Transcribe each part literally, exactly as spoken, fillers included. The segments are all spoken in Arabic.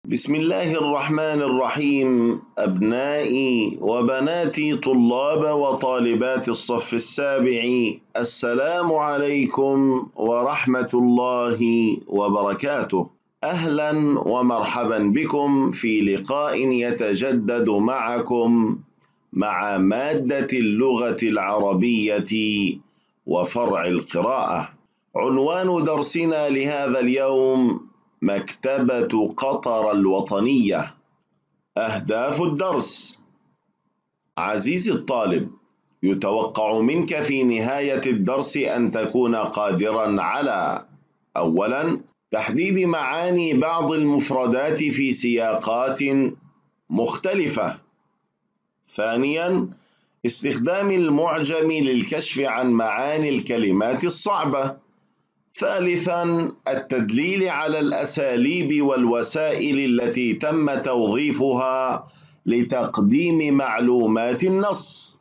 بسم الله الرحمن الرحيم. أبنائي وبناتي طلاب وطالبات الصف السابع، السلام عليكم ورحمة الله وبركاته. أهلا ومرحبا بكم في لقاء يتجدد معكم مع مادة اللغة العربية وفرع القراءة. عنوان درسنا لهذا اليوم: مكتبة قطر الوطنية. أهداف الدرس: عزيزي الطالب، يتوقع منك في نهاية الدرس أن تكون قادراً على: أولاً، تحديد معاني بعض المفردات في سياقات مختلفة. ثانياً، استخدام المعجم للكشف عن معاني الكلمات الصعبة. ثالثاً، التدليل على الأساليب والوسائل التي تم توظيفها لتقديم معلومات النص.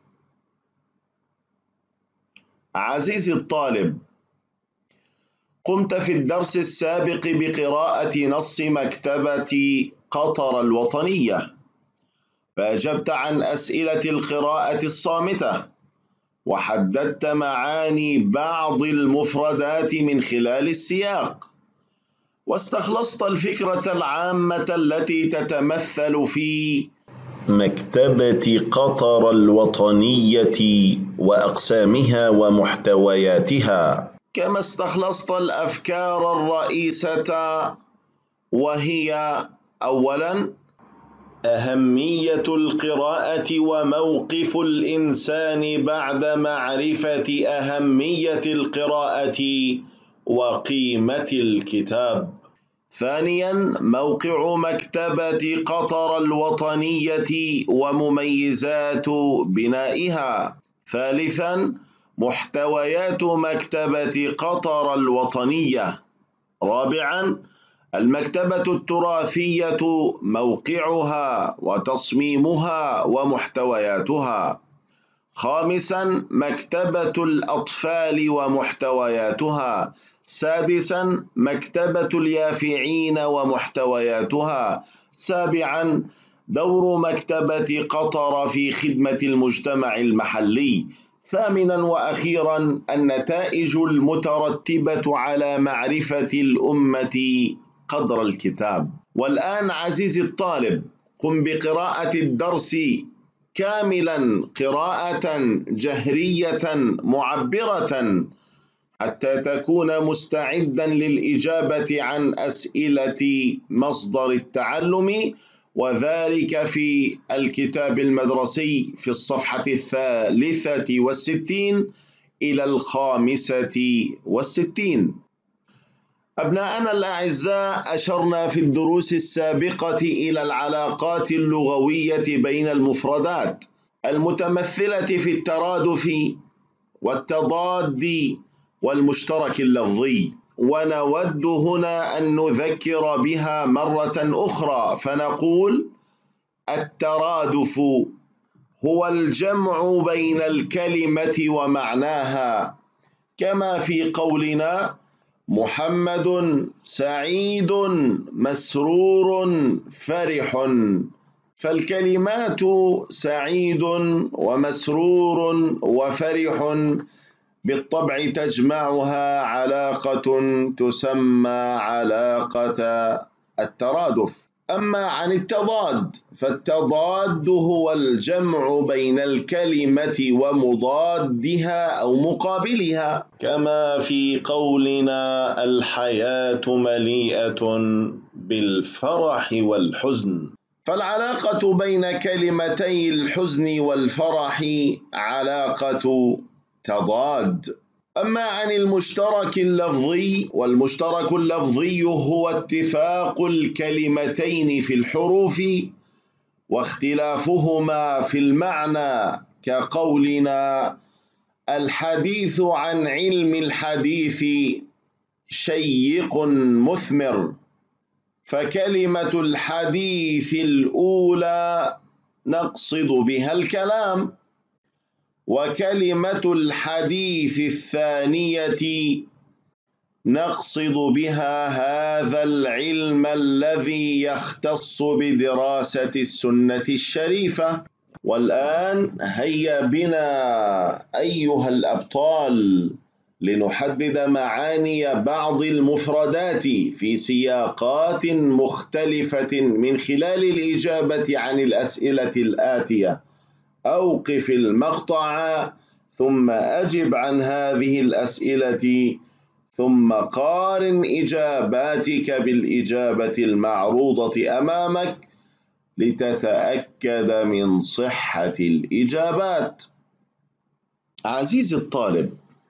عزيزي الطالب، قمت في الدرس السابق بقراءة نص مكتبة قطر الوطنية، فأجبت عن أسئلة القراءة الصامتة، وحددت معاني بعض المفردات من خلال السياق، واستخلصت الفكرة العامة التي تتمثل في مكتبة قطر الوطنية وأقسامها ومحتوياتها، كما استخلصت الأفكار الرئيسة، وهي: أولاً، أهمية القراءة وموقف الإنسان بعد معرفة أهمية القراءة وقيمة الكتاب. ثانياً، موقع مكتبة قطر الوطنية ومميزات بنائها. ثالثاً، محتويات مكتبة قطر الوطنية. رابعاً، المكتبة التراثية، موقعها وتصميمها ومحتوياتها. خامساً، مكتبة الأطفال ومحتوياتها. سادساً، مكتبة اليافعين ومحتوياتها. سابعاً، دور مكتبة قطر في خدمة المجتمع المحلي. ثامناً وأخيراً، النتائج المترتبة على معرفة الأمة قدر الكتاب. والآن عزيزي الطالب، قم بقراءة الدرس كاملاً قراءة جهرية معبرة حتى تكون مستعداً للإجابة عن أسئلة مصدر التعلم، وذلك في الكتاب المدرسي في الصفحة الثالثة والستين إلى الخامسة والستين. أبناءنا الأعزاء، أشرنا في الدروس السابقة إلى العلاقات اللغوية بين المفردات المتمثلة في الترادف والتضاد والمشترك اللفظي، ونود هنا أن نذكر بها مرة أخرى، فنقول: الترادف هو الجمع بين الكلمة ومعناها، كما في قولنا: محمد سعيد مسرور فرح. فالكلمات سعيد ومسرور وفرح بالطبع تجمعها علاقة تسمى علاقة الترادف. أما عن التضاد، فالتضاد هو الجمع بين الكلمة ومضادها أو مقابلها، كما في قولنا: الحياة مليئة بالفرح والحزن. فالعلاقة بين كلمتي الحزن والفرح علاقة تضاد. أما عن المشترك اللفظي، والمشترك اللفظي هو اتفاق الكلمتين في الحروف واختلافهما في المعنى، كقولنا: الحديث عن علم الحديث شيق مثمر. فكلمة الحديث الأولى نقصد بها الكلام، وكلمة الحديث الثانية نقصد بها هذا العلم الذي يختص بدراسة السنة الشريفة. والآن هيا بنا أيها الأبطال لنحدد معاني بعض المفردات في سياقات مختلفة من خلال الإجابة عن الأسئلة الآتية. أوقف المقطع ثم أجب عن هذه الأسئلة، ثم قارن إجاباتك بالإجابة المعروضة أمامك لتتأكد من صحة الإجابات. عزيزي الطالب،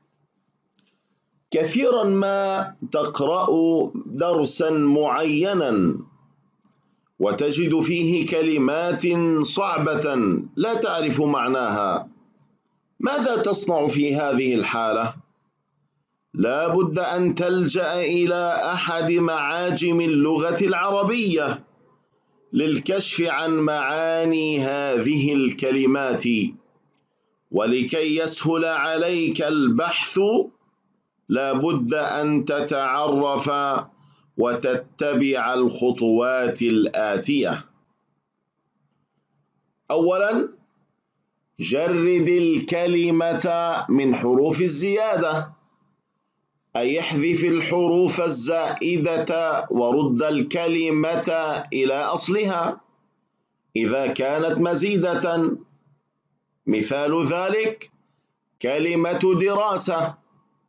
كثيرا ما تقرأ درسا معينا وتجد فيه كلمات صعبة لا تعرف معناها. ماذا تصنع في هذه الحالة؟ لا بد أن تلجأ إلى أحد معاجم اللغة العربية للكشف عن معاني هذه الكلمات، ولكي يسهل عليك البحث لا بد أن تتعرف وتتبع الخطوات الآتية. أولاً، جرد الكلمة من حروف الزيادة، أي احذف الحروف الزائدة ورد الكلمة إلى أصلها إذا كانت مزيدة. مثال ذلك كلمة دراسة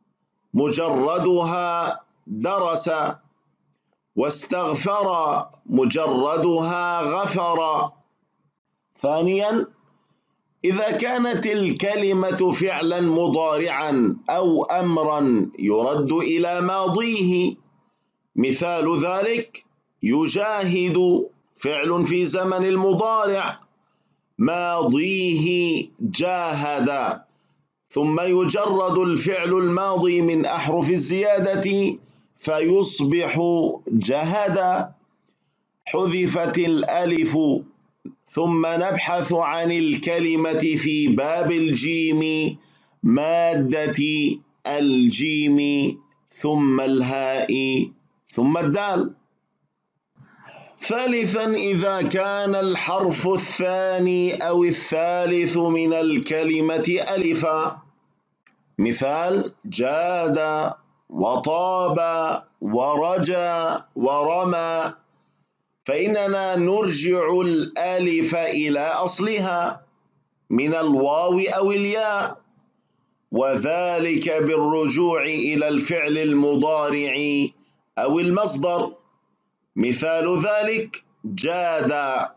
مجردها درس، واستغفر مجردها غفر. ثانياً، إذا كانت الكلمة فعلا مضارعا أو أمرا يرد إلى ماضيه، مثال ذلك يجاهد فعل في زمن المضارع ماضيه جاهد، ثم يجرد الفعل الماضي من أحرف الزيادة فيصبح جهد. حذفت الألف، ثم نبحث عن الكلمة في باب الجيم، مادة الجيم، ثم الهاء، ثم الدال. ثالثاً، إذا كان الحرف الثاني أو الثالث من الكلمة ألفا، مثال جاد وطاب ورجى ورمى، فإننا نرجع الألف إلى أصلها من الواو أو الياء، وذلك بالرجوع إلى الفعل المضارع أو المصدر. مثال ذلك جاد،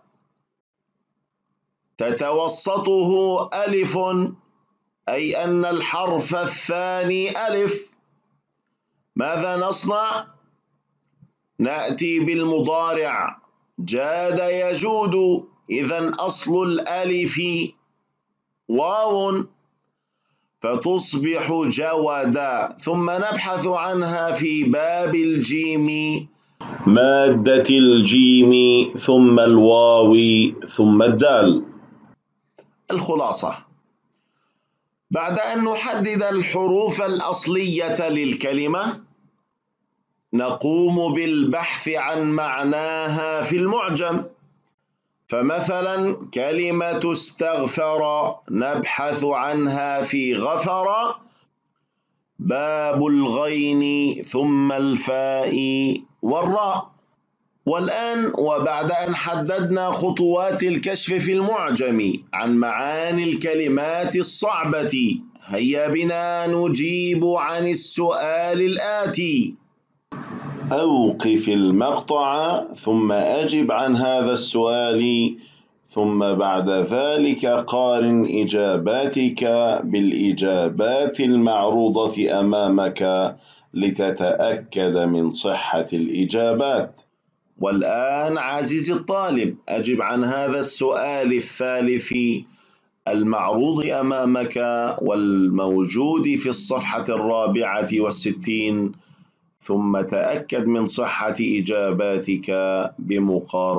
تتوسطه ألف، أي أن الحرف الثاني ألف. ماذا نصنع؟ نأتي بالمضارع جاد يجود، إذن أصل الألف واو فتصبح جودا، ثم نبحث عنها في باب الجيم، مادة الجيم، ثم الواو، ثم الدال. الخلاصة: بعد أن نحدد الحروف الأصلية للكلمة، نقوم بالبحث عن معناها في المعجم. فمثلا كلمة استغفر نبحث عنها في غفر، باب الغين، ثم الفاء والراء. والآن وبعد أن حددنا خطوات الكشف في المعجم عن معاني الكلمات الصعبة، هيا بنا نجيب عن السؤال الآتي. أوقف المقطع ثم أجب عن هذا السؤال، ثم بعد ذلك قارن إجاباتك بالإجابات المعروضة أمامك لتتأكد من صحة الإجابات. والآن عزيزي الطالب، أجب عن هذا السؤال الثالث المعروض أمامك والموجود في الصفحة الرابعة والستين، ثم تأكد من صحة إجاباتك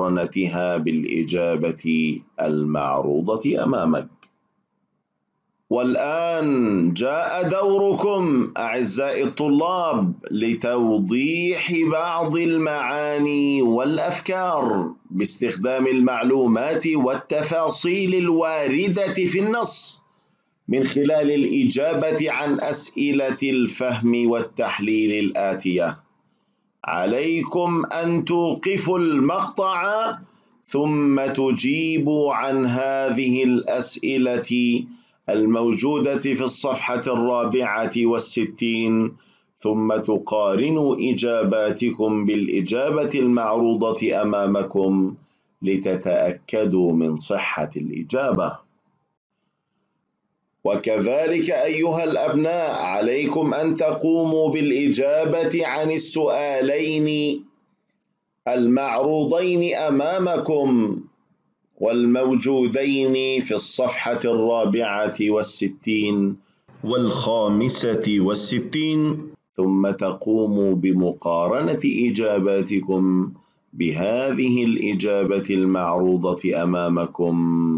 بمقارنتها بالإجابة المعروضة أمامك. والآن جاء دوركم أعزائي الطلاب لتوضيح بعض المعاني والأفكار باستخدام المعلومات والتفاصيل الواردة في النص من خلال الإجابة عن أسئلة الفهم والتحليل الآتية. عليكم أن توقفوا المقطع ثم تجيبوا عن هذه الأسئلة الموجودة في الصفحة الرابعة والستين، ثم تقارنوا إجاباتكم بالإجابة المعروضة أمامكم لتتأكدوا من صحة الإجابة. وكذلك أيها الأبناء عليكم أن تقوموا بالإجابة عن السؤالين المعروضين أمامكم والموجودين في الصفحة الرابعة والستين والخامسة والستين، ثم تقوموا بمقارنة إجاباتكم بهذه الإجابة المعروضة أمامكم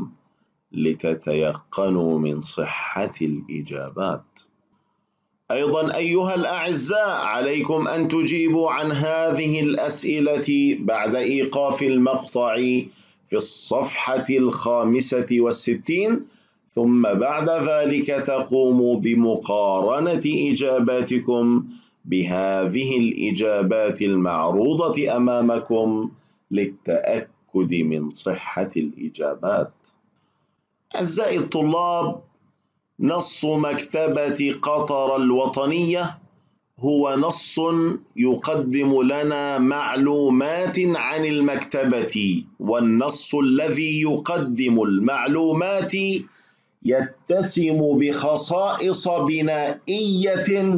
لتتيقنوا من صحة الإجابات. أيضا أيها الأعزاء عليكم أن تجيبوا عن هذه الأسئلة بعد إيقاف المقطع في الصفحة الخامسة والستين، ثم بعد ذلك تقوموا بمقارنة إجاباتكم بهذه الإجابات المعروضة أمامكم للتأكد من صحة الإجابات. أعزائي الطلاب، نص مكتبة قطر الوطنية هو نص يقدم لنا معلومات عن المكتبة، والنص الذي يقدم المعلومات يتسم بخصائص بنائية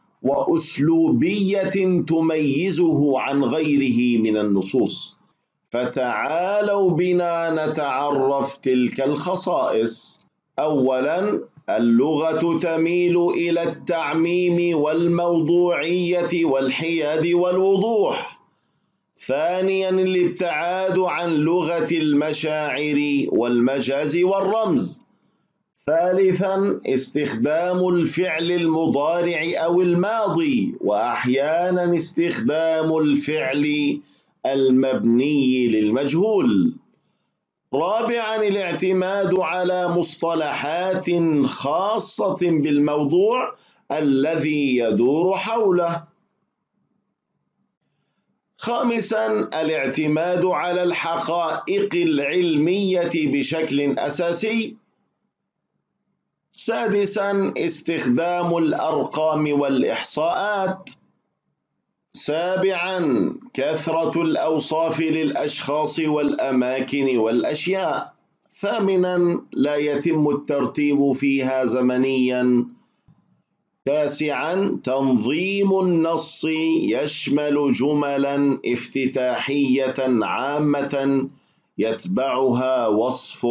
وأسلوبية تميزه عن غيره من النصوص. فتعالوا بنا نتعرف تلك الخصائص. أولاً، اللغة تميل إلى التعميم والموضوعية والحياد والوضوح. ثانياً، الابتعاد عن لغة المشاعر والمجاز والرمز. ثالثاً، استخدام الفعل المضارع أو الماضي، وأحياناً استخدام الفعل المبني للمجهول. رابعاً، الاعتماد على مصطلحات خاصة بالموضوع الذي يدور حوله. خامساً، الاعتماد على الحقائق العلمية بشكل أساسي. سادساً، استخدام الأرقام والإحصاءات. سابعاً، كثرة الأوصاف للأشخاص والأماكن والأشياء. ثامناً، لا يتم الترتيب فيها زمنياً. تاسعاً، تنظيم النص يشمل جملاً افتتاحية عامة يتبعها وصف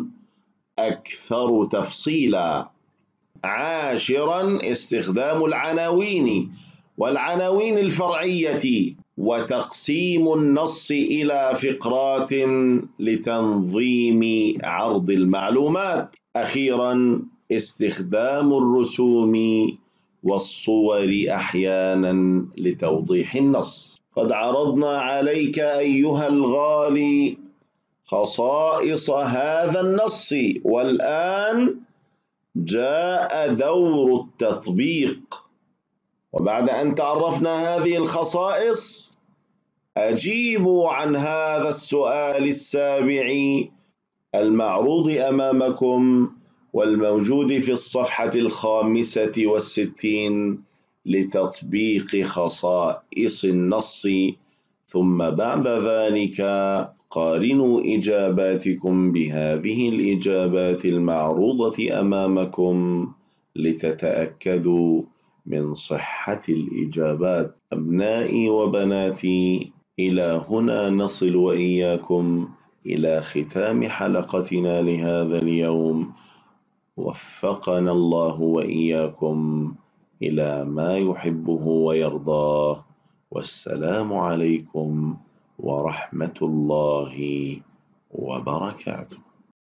أكثر تفصيلاً. عاشراً، استخدام العناوين والعناوين الفرعية وتقسيم النص إلى فقرات لتنظيم عرض المعلومات. أخيراً، استخدام الرسوم والصور أحياناً لتوضيح النص. قد عرضنا عليك أيها الغالي خصائص هذا النص، والآن جاء دور التطبيق. وبعد أن تعرفنا هذه الخصائص، أجيبوا عن هذا السؤال السابع المعروض أمامكم والموجود في الصفحة الخامسة والستين لتطبيق خصائص النص، ثم بعد ذلك قارنوا إجاباتكم بهذه الإجابات المعروضة أمامكم لتتأكدوا من صحة الإجابات. أبنائي وبناتي، إلى هنا نصل وإياكم إلى ختام حلقتنا لهذا اليوم. وفقنا الله وإياكم إلى ما يحبه ويرضاه، والسلام عليكم ورحمة الله وبركاته.